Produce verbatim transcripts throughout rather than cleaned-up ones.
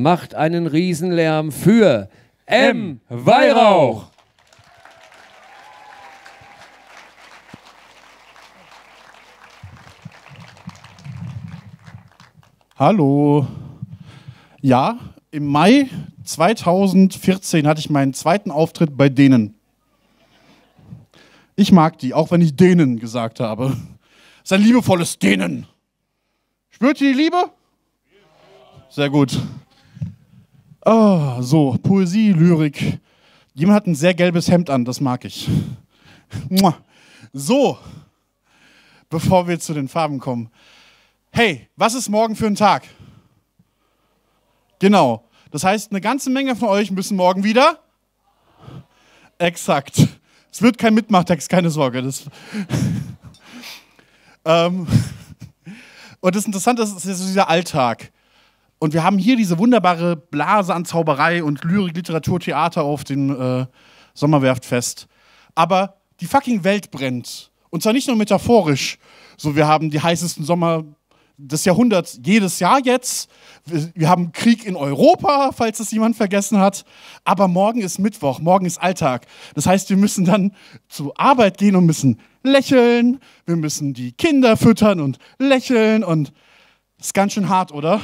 macht einen Riesenlärm für M. Weihrauch. Hallo. Ja, im Mai zweitausendvierzehn hatte ich meinen zweiten Auftritt bei denen. Ich mag die, auch wenn ich denen gesagt habe. Das ist ein liebevolles denen. Spürt ihr die Liebe? Sehr gut. Oh, so, Poesie, Lyrik. Jemand hat ein sehr gelbes Hemd an, das mag ich. So, bevor wir zu den Farben kommen. Hey, was ist morgen für ein Tag? Genau. Das heißt, eine ganze Menge von euch müssen morgen wieder? Exakt. Es wird kein Mitmachtext, keine Sorge. Das ähm Und das Interessante ist, es ist dieser Alltag. Und wir haben hier diese wunderbare Blase an Zauberei und Lyrik, Literatur, Theater auf dem äh, Sommerwerftfest. Aber die fucking Welt brennt. Und zwar nicht nur metaphorisch. So, wir haben die heißesten Sommer des Jahrhunderts jedes Jahr jetzt. Wir haben Krieg in Europa, falls das jemand vergessen hat. Aber morgen ist Mittwoch, morgen ist Alltag. Das heißt, wir müssen dann zur Arbeit gehen und müssen lächeln. Wir müssen die Kinder füttern und lächeln. Und das ist ganz schön hart, oder?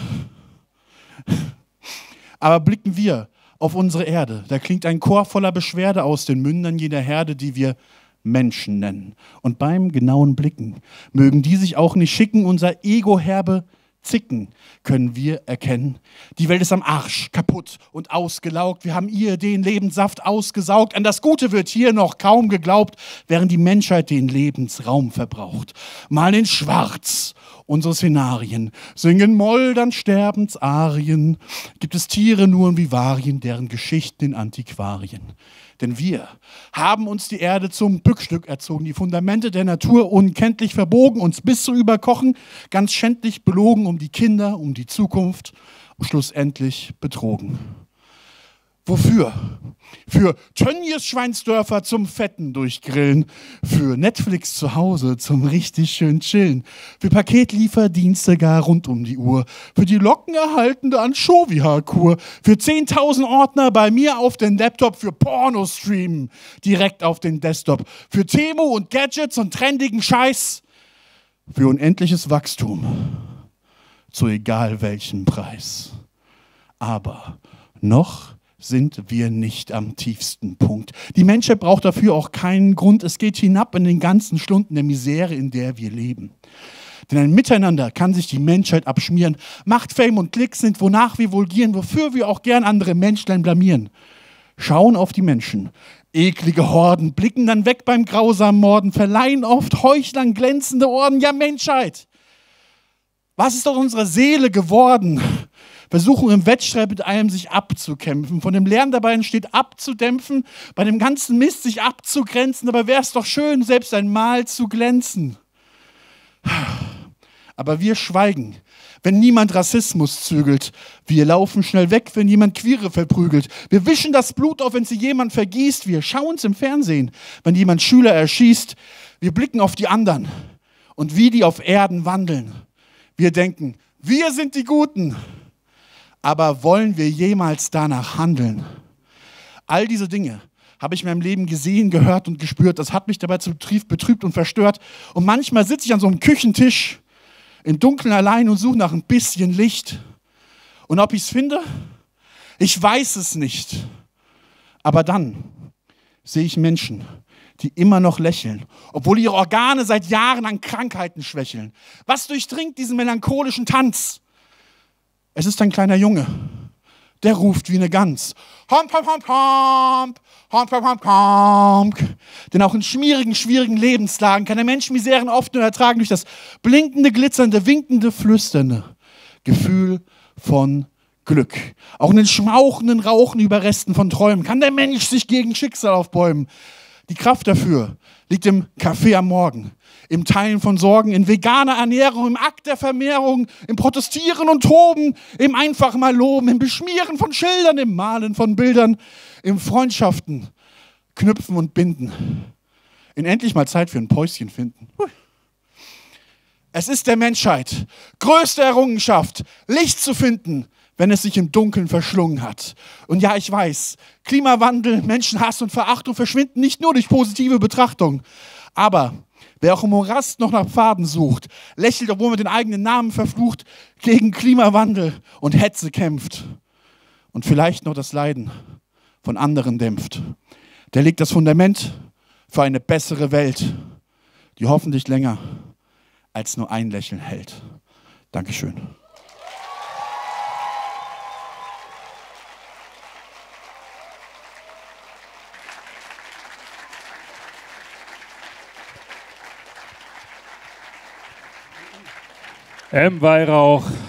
Aber blicken wir auf unsere Erde. Da klingt ein Chor voller Beschwerde aus den Mündern jener Herde, die wir Menschen nennen. Und beim genauen Blicken mögen die sich auch nicht schicken, unser Ego-herbe Zicken können wir erkennen. Die Welt ist am Arsch, kaputt und ausgelaugt. Wir haben ihr den Lebenssaft ausgesaugt. An das Gute wird hier noch kaum geglaubt, während die Menschheit den Lebensraum verbraucht. Mal in Schwarz unsere Szenarien, singen Moll, dann Sterbensarien. Gibt es Tiere nur in Vivarien, deren Geschichten in Antiquarien. Denn wir haben uns die Erde zum Bückstück erzogen, die Fundamente der Natur unkenntlich verbogen, uns bis zu überkochen, ganz schändlich belogen um die Kinder, um die Zukunft und schlussendlich betrogen. Wofür? Für Tönnies Schweinsdörfer zum Fetten durchgrillen, für Netflix zu Hause zum richtig schön chillen, für Paketlieferdienste gar rund um die Uhr, für die lockenerhaltende Anchovy-Kur, für zehntausend Ordner bei mir auf den Laptop, für Porno-Streamen direkt auf den Desktop, für Temo und Gadgets und trendigen Scheiß, für unendliches Wachstum, zu egal welchem Preis. Aber noch sind wir nicht am tiefsten Punkt. Die Menschheit braucht dafür auch keinen Grund. Es geht hinab in den ganzen Stunden der Misere, in der wir leben. Denn ein Miteinander kann sich die Menschheit abschmieren. Macht, Fame und Klicks sind, wonach wir vulgieren, wofür wir auch gern andere Menschlein blamieren. Schauen auf die Menschen, eklige Horden, blicken dann weg beim grausamen Morden, verleihen oft Heuchlern glänzende Orden. Ja, Menschheit, was ist aus unserer Seele geworden? Versuchen im Wettstreit mit einem sich abzukämpfen. Von dem Lernen dabei entsteht abzudämpfen, bei dem ganzen Mist sich abzugrenzen. Aber wäre es doch schön, selbst einmal zu glänzen. Aber wir schweigen, wenn niemand Rassismus zügelt. Wir laufen schnell weg, wenn jemand Queere verprügelt. Wir wischen das Blut auf, wenn sie jemand vergießt. Wir schauen es im Fernsehen, wenn jemand Schüler erschießt. Wir blicken auf die anderen und wie die auf Erden wandeln. Wir denken, wir sind die Guten. Aber wollen wir jemals danach handeln? All diese Dinge habe ich in meinem Leben gesehen, gehört und gespürt. Das hat mich dabei zutiefst betrübt und verstört. Und manchmal sitze ich an so einem Küchentisch im Dunkeln allein und suche nach ein bisschen Licht. Und ob ich es finde? Ich weiß es nicht. Aber dann sehe ich Menschen, die immer noch lächeln, obwohl ihre Organe seit Jahren an Krankheiten schwächeln. Was durchdringt diesen melancholischen Tanz? Es ist ein kleiner Junge, der ruft wie eine Gans. Homp, homp, homp, homp, homp, homp, homp, homp. Denn auch in schmierigen, schwierigen Lebenslagen kann der Mensch Miseren oft nur ertragen durch das blinkende, glitzernde, winkende, flüsternde Gefühl von Glück. Auch in den schmauchenden Rauchen über Resten von Träumen kann der Mensch sich gegen Schicksal aufbäumen. Die Kraft dafür liegt im Kaffee am Morgen, im Teilen von Sorgen, in veganer Ernährung, im Akt der Vermehrung, im Protestieren und Toben, im einfach mal Loben, im Beschmieren von Schildern, im Malen von Bildern, im Freundschaften knüpfen und binden, in endlich mal Zeit für ein Päuschen finden. Es ist der Menschheit größte Errungenschaft, Licht zu finden, wenn es sich im Dunkeln verschlungen hat. Und ja, ich weiß, Klimawandel, Menschenhass und Verachtung verschwinden nicht nur durch positive Betrachtung. Aber wer auch im Morast noch nach Pfaden sucht, lächelt, obwohl man den eigenen Namen verflucht, gegen Klimawandel und Hetze kämpft und vielleicht noch das Leiden von anderen dämpft, der legt das Fundament für eine bessere Welt, die hoffentlich länger als nur ein Lächeln hält. Dankeschön. M. Weihrauch.